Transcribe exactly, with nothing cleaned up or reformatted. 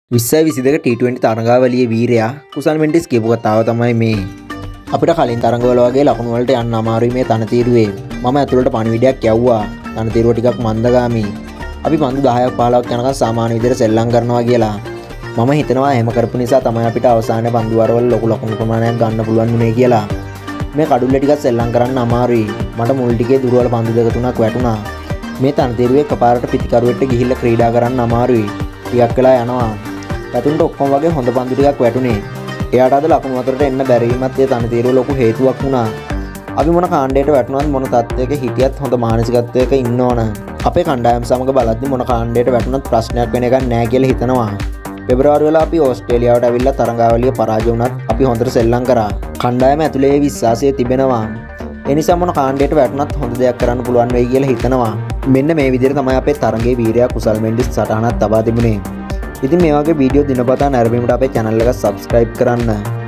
විස්සයි විසිදෙක T twenty තරඟාවලියේ වීරයා කුසල් මෙන්ඩිස් කියපු කතාව තමයි මේ. අපිට කලින් තරඟවල වගේ ලකුණු වලට යන්න අමාරුයි මේ තනතිරුවේ. මම ඇතුළට පණිවිඩයක් යවුවා. තනතිරුව ටිකක් මන්දගාමී. අපි පන්දු දහයක් පහළොවක් යනකම් සාමාන්‍ය විදිහට සෙල්ලම් කරනවා කියලා. මම හිතනවා එහෙම කරපු නිසා තමයි අපිට අවසානයේ පන්දු වරවල ලොකු ලකුණු ප්‍රමාණයක් ගන්න පුළුවන් වුණේ කියලා. මේ කඩුල්ල ටිකක් සෙල්ලම් කරන්න අමාරුයි. මට මුල් ටිකේ දුරවල පන්දු දෙක තුනක් වැටුණා. මේ තනතිරුවේ කපාරට පිටිකරුවෙට ගිහිල්ලා ක්‍රීඩා කරන්න අමාරුයි. ටිකක් වෙලා යනවා. පැතුන්ට ඔක්කොම වගේ හොඳ පන්දු ටිකක් වැටුනේ. එයාට අද ලකුණු අතරට එන්න බැරි වීමත් ඒ තනතිරුව ලොකු හේතුවක් වුණා. අපි මොන කාණ්ඩයට වැටුණත් මොන තත්ත්වයක හිටියත් හොඳ මානසිකත්වයක ඉන්න ඕන. අපේ කණ්ඩායම සමග බලද්දි මොන කාණ්ඩයට වැටුණත් ප්‍රශ්නයක් වෙන එකක් නෑ කියලා හිතනවා. පෙබරවාරි වෙලා අපි ඕස්ට්‍රේලියාවට ඇවිල්ලා තරඟාවලිය පරාජය වුණත් අපි හොඳට සෙල්ලම් කරා. කණ්ඩායම ඇතුලේ ඒ විශ්වාසය තිබෙනවා. ඒ නිසා මොන කාණ්ඩයට වැටුණත් හොඳ දෙයක් කරන්න පුළුවන් වෙයි කියලා හිතනවා. මෙන්න මේ විදිහට තමයි අපේ තරඟයේ වීරයා කුසල් මෙන්ඩිස් සටහනක් තබා තිබුණේ. ඉතින් මේ වගේ වීඩියෝ දිනපතා නැරඹීමට අපේ channel එක subscribe කරන්න.